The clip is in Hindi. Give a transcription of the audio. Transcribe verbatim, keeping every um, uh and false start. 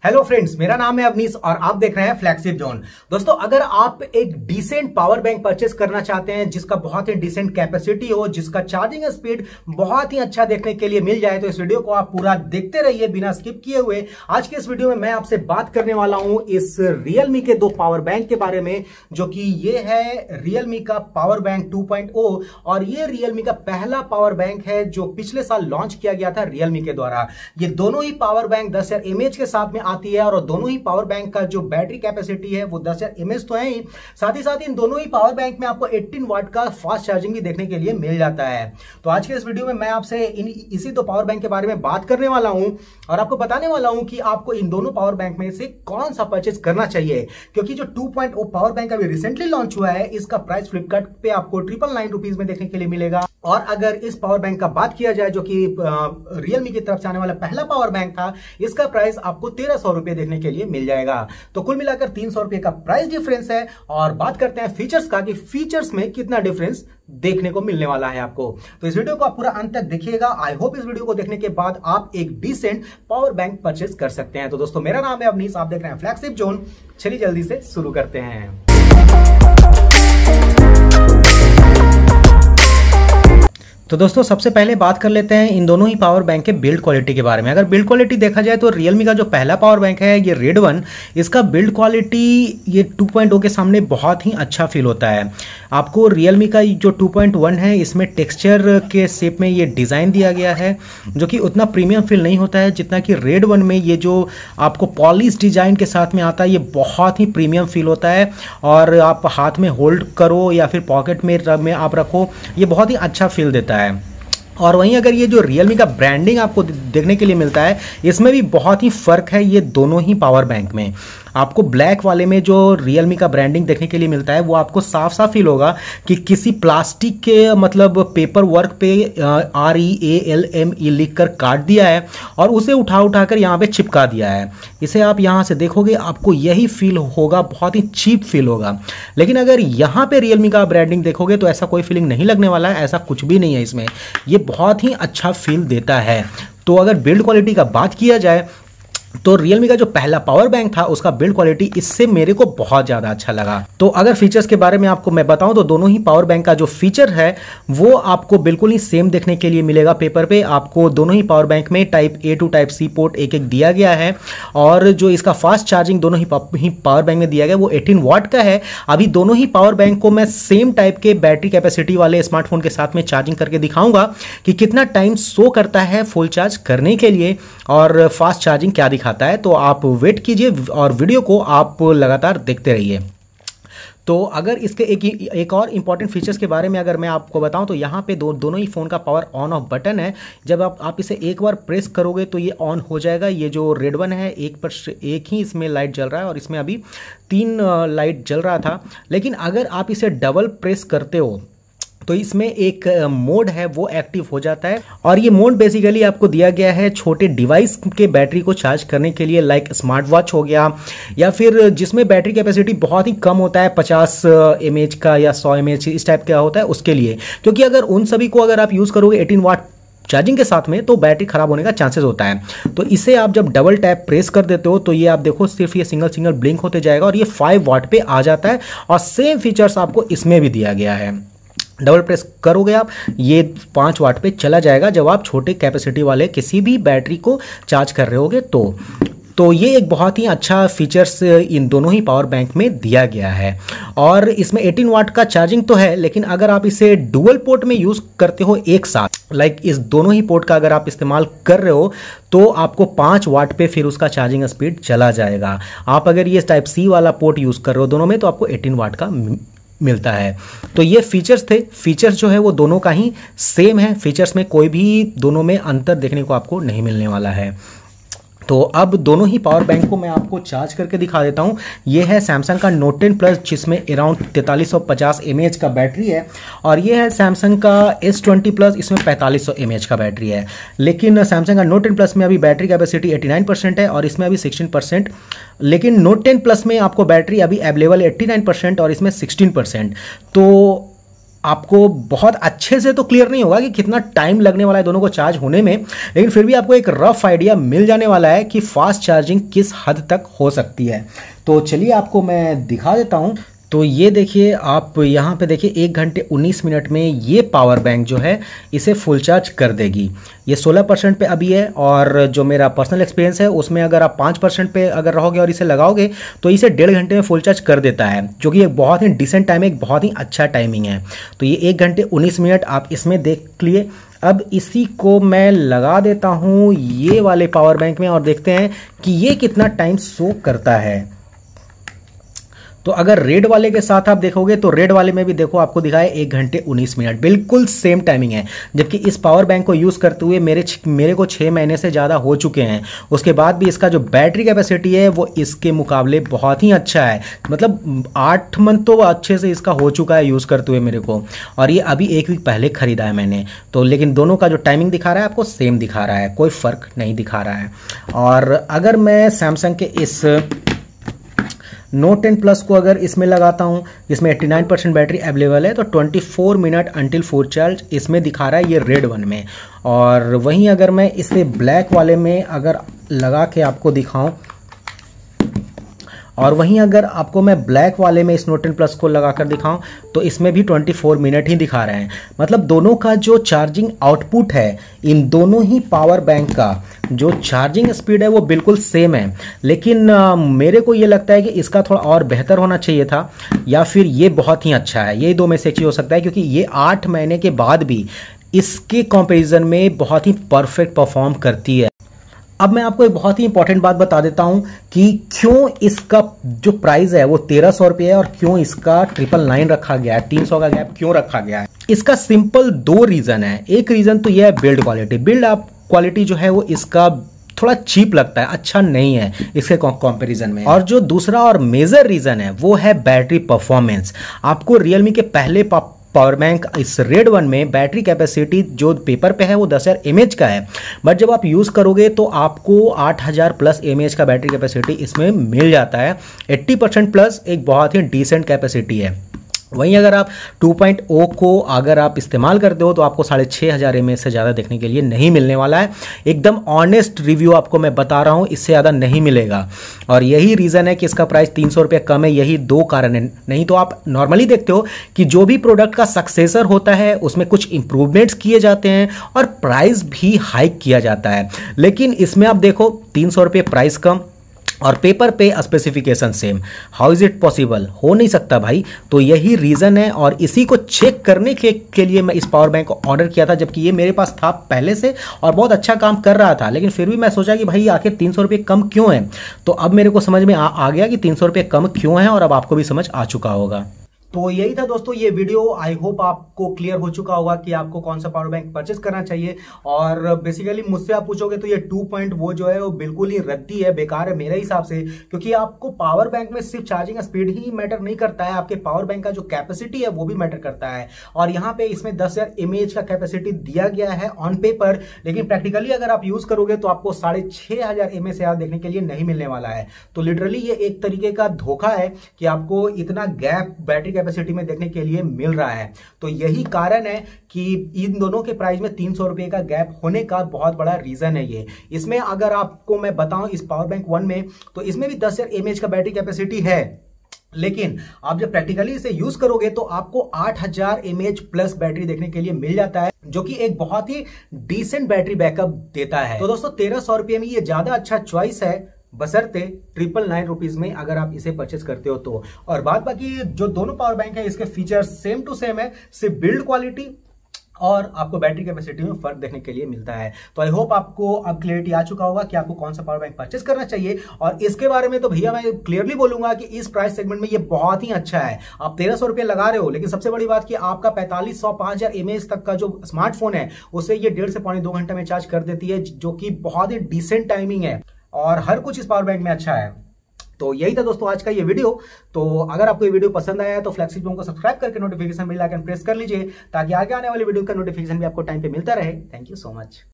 हेलो फ्रेंड्स, मेरा नाम है अवनीश और आप देख रहे हैं फ्लैगशिप जोन। दोस्तों, अगर आप एक डिसेंट पावर बैंक परचेस करना चाहते हैं जिसका बहुत ही डिसेंट कैपेसिटी हो, जिसका चार्जिंग स्पीड बहुत ही अच्छा देखने के लिए मिल जाए, तो इस वीडियो को आप पूरा देखते रहिए बिना स्किप किए हुए। आज के इस वीडियो में मैं आपसे बात करने वाला हूं इस रियलमी के दो पावर बैंक के बारे में, जो कि ये है रियलमी का power bank two point O और ये रियलमी का पहला पावर बैंक है जो पिछले साल लॉन्च किया गया था रियलमी के द्वारा। ये दोनों ही पावर बैंक दस हजार एमएच के साथ में आती है और दोनों ही पावर बैंक का जो बैटरी कैपेसिटी है वो दस हजार एमएच तो है ही, साथ ही साथ इन दोनों ही पावर बैंक में आपको अठारह वाट का फास्ट चार्जिंग भी देखने के लिए मिल जाता है। तो आज के इस वीडियो में मैं आपसे इन इसी दो पावर बैंक के बारे में बात करने वाला हूं और आपको बताने वाला हूं कि आपको इन दोनों पावर बैंक में से कौन सा परचेज करना चाहिए, क्योंकि जो two point O power bank अभी रिसेंटली लॉन्च हुआ है इसका प्राइस फ्लिपकार्ट पे आपको ट्रिपल नाइन रुपीज में देखने के लिए मिलेगा। और अगर इस पावर बैंक का बात किया जाए जो कि रियलमी की तरफ से आने वाला पहला पावर बैंक था, इसका प्राइस आपको तेरह सौ रुपए देखने के लिए मिल जाएगा। तो कुल मिलाकर तीन सौ रुपए का प्राइस डिफरेंस है। और बात करते हैं फीचर्स का कि फीचर्स में कितना डिफरेंस देखने को मिलने वाला है आपको। तो इस वीडियो को आप पूरा अंत तक देखिएगा। आई होप इस वीडियो को देखने के बाद आप एक डिसेंट पावर बैंक परचेज कर सकते हैं। तो दोस्तों, मेरा नाम है अवनीश, आप देख रहे हैं फ्लैगशिप जोन। चलिए जल्दी से शुरू करते हैं। तो दोस्तों, सबसे पहले बात कर लेते हैं इन दोनों ही पावर बैंक के बिल्ड क्वालिटी के बारे में। अगर बिल्ड क्वालिटी देखा जाए तो रियलमी का जो पहला पावर बैंक है ये रेड वन, इसका बिल्ड क्वालिटी ये टू पॉइंट ओ के सामने बहुत ही अच्छा फील होता है। आपको रियलमी का जो टू पॉइंट वन है इसमें टेक्सचर के शेप में ये डिज़ाइन दिया गया है जो कि उतना प्रीमियम फील नहीं होता है जितना कि रेड वन में ये जो आपको पॉलिश डिज़ाइन के साथ में आता है ये बहुत ही प्रीमियम फील होता है। और आप हाथ में होल्ड करो या फिर पॉकेट में में आप रखो, ये बहुत ही अच्छा फील देता है। और वहीं अगर ये जो रियलमी का ब्रांडिंग आपको देखने के लिए मिलता है, इसमें भी बहुत ही फ़र्क है ये दोनों ही पावर बैंक में। आपको ब्लैक वाले में जो रियलमी का ब्रांडिंग देखने के लिए मिलता है वो आपको साफ साफ फील होगा कि किसी प्लास्टिक के मतलब पेपर वर्क पे R E A L M E लिख कर काट दिया है और उसे उठा उठा कर यहाँ पे चिपका दिया है। इसे आप यहाँ से देखोगे आपको यही फील होगा, बहुत ही चीप फील होगा। लेकिन अगर यहाँ पे रियलमी का ब्रांडिंग देखोगे तो ऐसा कोई फीलिंग नहीं लगने वाला है, ऐसा कुछ भी नहीं है इसमें। ये बहुत ही अच्छा फील देता है। तो अगर बिल्ड क्वालिटी का बात किया जाए तो रियलमी का जो पहला पावर बैंक था उसका बिल्ड क्वालिटी इससे मेरे को बहुत ज़्यादा अच्छा लगा। तो अगर फीचर्स के बारे में आपको मैं बताऊं तो दोनों ही पावर बैंक का जो फीचर है वो आपको बिल्कुल ही सेम देखने के लिए मिलेगा पेपर पे। आपको दोनों ही पावर बैंक में type A to type C port एक एक दिया गया है और जो इसका फास्ट चार्जिंग दोनों ही पावर बैंक में दिया गया वो अठारह वाट का है। अभी दोनों ही पावर बैंक को मैं सेम टाइप के बैटरी कैपेसिटी वाले स्मार्टफोन के साथ में चार्जिंग करके दिखाऊंगा कि कितना टाइम शो करता है फुल चार्ज करने के लिए और फास्ट चार्जिंग क्या दिखाता है। तो आप वेट कीजिए और वीडियो को आप लगातार देखते रहिए। तो अगर इसके एक एक और इम्पॉर्टेंट फीचर्स के बारे में अगर मैं आपको बताऊं तो यहाँ पे दो दोनों ही फ़ोन का पावर ऑन ऑफ बटन है। जब आप आप इसे एक बार प्रेस करोगे तो ये ऑन हो जाएगा। ये जो रेड वन है एक पर एक ही इसमें लाइट जल रहा है और इसमें अभी तीन लाइट जल रहा था। लेकिन अगर आप इसे डबल प्रेस करते हो तो इसमें एक मोड है वो एक्टिव हो जाता है और ये मोड बेसिकली आपको दिया गया है छोटे डिवाइस के बैटरी को चार्ज करने के लिए, लाइक स्मार्ट वॉच हो गया या फिर जिसमें बैटरी कैपेसिटी बहुत ही कम होता है, पचास एम एच का या सौ एम एच इस टाइप का होता है उसके लिए। क्योंकि अगर उन सभी को अगर आप यूज़ करोगे अठारह वाट चार्जिंग के साथ में तो बैटरी खराब होने का चांसेस होता है। तो इसे आप जब डबल टैप प्रेस कर देते हो तो ये आप देखो सिर्फ ये सिंगल सिंगल ब्लिंक होते जाएगा और ये फाइव वाट पे आ जाता है और सेम फीचर्स आपको इसमें भी दिया गया है। डबल प्रेस करोगे आप ये पाँच वाट पे चला जाएगा जब आप छोटे कैपेसिटी वाले किसी भी बैटरी को चार्ज कर रहे होगे तो तो ये एक बहुत ही अच्छा फीचर्स इन दोनों ही पावर बैंक में दिया गया है। और इसमें अठारह वाट का चार्जिंग तो है, लेकिन अगर आप इसे डुअल पोर्ट में यूज़ करते हो एक साथ, लाइक इस दोनों ही पोर्ट का अगर आप इस्तेमाल कर रहे हो तो आपको पाँच वाट पे फिर उसका चार्जिंग स्पीड चला जाएगा। आप अगर ये टाइप सी वाला पोर्ट यूज़ कर रहे हो दोनों में तो आपको अठारह वाट का मिलता है। तो ये फीचर्स थे। फीचर्स जो है वो दोनों का ही सेम है, फीचर्स में कोई भी दोनों में अंतर देखने को आपको नहीं मिलने वाला है। तो अब दोनों ही पावर बैंक को मैं आपको चार्ज करके दिखा देता हूँ। ये है सैमसंग का नोट टेन प्लस जिसमें अराउंड तैंतालीस सौ पचास एम ए एच का बैटरी है और ये है सैमसंग का एस ट्वेंटी प्लस, इसमें पैंतालीस सौ एम ए एच का बैटरी है। लेकिन सैमसंग का नोट टेन प्लस में अभी बैटरी कैपेसिटी नवासी परसेंट है और इसमें अभी सोलह परसेंट। लेकिन नोट टेन प्लस में आपको बैटरी अभी अवेलेबल है नवासी परसेंट और इसमें सोलह परसेंट। तो आपको बहुत अच्छे से तो क्लियर नहीं होगा कि कितना टाइम लगने वाला है दोनों को चार्ज होने में, लेकिन फिर भी आपको एक रफ आइडिया मिल जाने वाला है कि फास्ट चार्जिंग किस हद तक हो सकती है। तो चलिए आपको मैं दिखा देता हूं। तो ये देखिए, आप यहाँ पे देखिए एक घंटे उन्नीस मिनट में ये पावर बैंक जो है इसे फुल चार्ज कर देगी। ये सोलह परसेंट पे अभी है, और जो मेरा पर्सनल एक्सपीरियंस है उसमें अगर आप पाँच परसेंट पे अगर रहोगे और इसे लगाओगे तो इसे डेढ़ घंटे में फुल चार्ज कर देता है, जो कि एक बहुत ही डिसेंट टाइम है, एक बहुत ही अच्छा टाइमिंग है। तो ये एक घंटे उन्नीस मिनट आप इसमें देख लिए। अब इसी को मैं लगा देता हूँ ये वाले पावर बैंक में और देखते हैं कि ये कितना टाइम शो करता है। तो अगर रेड वाले के साथ आप देखोगे तो रेड वाले में भी देखो आपको दिखाए एक घंटे उन्नीस मिनट, बिल्कुल सेम टाइमिंग है। जबकि इस पावर बैंक को यूज़ करते हुए मेरे मेरे को छः महीने से ज़्यादा हो चुके हैं, उसके बाद भी इसका जो बैटरी कैपेसिटी है वो इसके मुकाबले बहुत ही अच्छा है। मतलब आठ मंथ तो अच्छे से इसका हो चुका है यूज़ करते हुए मेरे को, और ये अभी एक वीक पहले ख़रीदा है मैंने। तो लेकिन दोनों का जो टाइमिंग दिखा रहा है आपको सेम दिखा रहा है, कोई फ़र्क नहीं दिखा रहा है। और अगर मैं सैमसंग के इस नोट टेन प्लस को अगर इसमें लगाता हूं, जिसमें नवासी परसेंट बैटरी अवेलेबल है, तो चौबीस मिनट अंटिल फुल चार्ज इसमें दिखा रहा है ये रेड वन में। और वहीं अगर मैं इसे ब्लैक वाले में अगर लगा के आपको दिखाऊं, और वहीं अगर आपको मैं ब्लैक वाले में इस नोट टेन प्लस को लगाकर दिखाऊं तो इसमें भी चौबीस मिनट ही दिखा रहे हैं। मतलब दोनों का जो चार्जिंग आउटपुट है, इन दोनों ही पावर बैंक का जो चार्जिंग स्पीड है वो बिल्कुल सेम है। लेकिन आ, मेरे को ये लगता है कि इसका थोड़ा और बेहतर होना चाहिए था, या फिर ये बहुत ही अच्छा है। ये दो में से एक चीज़ हो सकता है, क्योंकि ये आठ महीने के बाद भी इसके कंपैरिजन में बहुत ही परफेक्ट परफॉर्म करती है। अब मैं आपको एक बहुत ही इंपॉर्टेंट बात बता देता हूं कि क्यों इसका जो प्राइस है वो तेरह सौ रुपये है, और क्यों इसका ट्रिपल नाइन रखा गया है, तीन सौ का गैप क्यों रखा गया है। इसका सिंपल दो रीजन है। एक रीजन तो यह है बिल्ड क्वालिटी। बिल्ड आप क्वालिटी जो है वो इसका थोड़ा चीप लगता है, अच्छा नहीं है इसके कंपैरिजन में। और जो दूसरा और मेजर रीजन है वो है बैटरी परफॉर्मेंस। आपको रियलमी के पहले पावर बैंक इस रेड वन में बैटरी कैपेसिटी जो पेपर पे है वो दस हज़ार एम ए एच का है, बट जब आप यूज़ करोगे तो आपको आठ हज़ार प्लस एम ए एच का बैटरी कैपेसिटी इसमें मिल जाता है। अस्सी परसेंट प्लस एक बहुत ही डिसेंट कैपेसिटी है। वहीं अगर आप टू पॉइंट ओ को अगर आप इस्तेमाल करते हो तो आपको साढ़े छः हज़ार एम ए एच से ज़्यादा देखने के लिए नहीं मिलने वाला है। एकदम ऑनेस्ट रिव्यू आपको मैं बता रहा हूँ, इससे ज़्यादा नहीं मिलेगा। और यही रीज़न है कि इसका प्राइस तीन सौ रुपये कम है, यही दो कारण है। नहीं तो आप नॉर्मली देखते हो कि जो भी प्रोडक्ट का सक्सेसर होता है उसमें कुछ इंप्रूवमेंट्स किए जाते हैं और प्राइस भी हाइक किया जाता है। लेकिन इसमें आप देखो तीन सौ रुपये प्राइस कम और पेपर पे specification same. How is it possible? हो नहीं सकता भाई। तो यही रीज़न है, और इसी को चेक करने के, के लिए मैं इस पावर बैंक को ऑर्डर किया था, जबकि ये मेरे पास था पहले से और बहुत अच्छा काम कर रहा था। लेकिन फिर भी मैं सोचा कि भाई आखिर तीन सौ रुपये कम क्यों है। तो अब मेरे को समझ में आ, आ गया कि तीन सौ रुपये कम क्यों है, और अब आपको भी समझ आ चुका होगा। तो यही था दोस्तों ये वीडियो। आई होप आपको क्लियर हो चुका होगा कि आपको कौन सा पावर बैंक परचेस करना चाहिए। और बेसिकली मुझसे आप पूछोगे तो ये टू पॉइंट वो जो है वो बिल्कुल ही रद्दी है, बेकार है मेरे हिसाब से। क्योंकि आपको पावर बैंक में सिर्फ चार्जिंग स्पीड ही मैटर नहीं करता है, आपके पावर बैंक का जो कैपेसिटी है वो भी मैटर करता है। और यहाँ पे इसमें दस हजार एम ए एच का कैपेसिटी दिया गया है ऑन पेपर, लेकिन प्रैक्टिकली अगर आप यूज करोगे तो आपको साढ़े छह हजार एम ए एच देखने के लिए नहीं मिलने वाला है। तो लिटरली ये एक तरीके का धोखा है कि आपको इतना गैप बैटरी कैपेसिटी में देखने के लिए मिल रहा है। तो यही कारण है कि इन दोनों के प्राइस में तीन सौ रुपए का गैप होने का बहुत बड़ा रीजन है ये। इसमें अगर आपको मैं बताऊं इस पावर बैंक वन में, तो इसमें भी दस हजार एम ए एच का बैटरी कैपेसिटी है, लेकिन आप जब प्रैक्टिकली इसे यूज करोगे तो आपको आठ हज़ार M A H plus battery देखने के लिए मिल जाता है, जो कि एक बहुत ही डिसेंट बैटरी बैकअप देता है। तो दोस्तों तेरह सौ रुपये में ये ज्यादा अच्छा चॉइस है, बशर्ते ट्रिपल नाइन रुपीज में अगर आप इसे परचेस करते हो तो। और बात बाकी जो दोनों पावर बैंक है इसके फीचर्स सेम टू सेम है, सिर्फ बिल्ड क्वालिटी और आपको बैटरी कैपेसिटी में फर्क देखने के लिए मिलता है। तो आई होप आपको अब क्लियरिटी आ चुका होगा कि आपको कौन सा पावर बैंक परचेस करना चाहिए। और इसके बारे में तो भैया मैं क्लियरली बोलूंगा कि इस प्राइस सेगमेंट में ये बहुत ही अच्छा है। आप तेरह सौ रुपये लगा रहे हो, लेकिन सबसे बड़ी बात कि आपका पैंतालीस सौ पांच हजार एम ए एच तक का जो स्मार्टफोन है उसे ये डेढ़ से पौने दो घंटे में चार्ज कर देती है, जो कि बहुत ही डिसेंट टाइमिंग है और हर कुछ इस पावर बैंक में अच्छा है। तो यही था दोस्तों आज का ये वीडियो। तो अगर आपको ये वीडियो पसंद आया है तो फ्लैक्सी को सब्सक्राइब करके नोटिफिकेशन बेल आइकन प्रेस कर लीजिए, ताकि आगे आने वाली वीडियो का नोटिफिकेशन भी आपको टाइम पे मिलता रहे। Thank you so much.